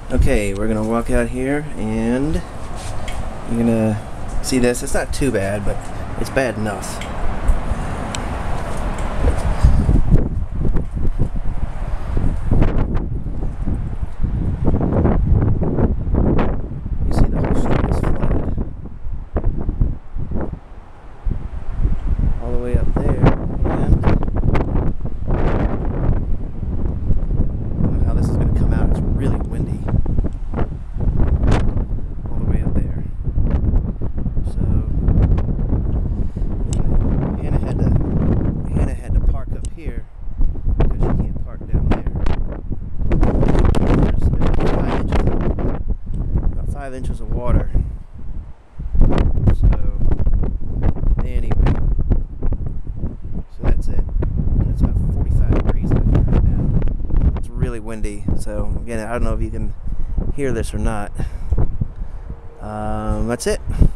Okay, we're gonna walk out here and you're gonna see this. It's not too bad, but it's bad enough. You see the whole street is flooded. All the way up there, and I don't know how this is gonna come out. It's really windy. All the way up there. So Hannah had to park up here because she can't park down there. There's about 5 inches of water. So anyway, so that's it. And it's about 45 degrees out here right now. It's really windy. So again, I don't know if you can hear this or not. That's it.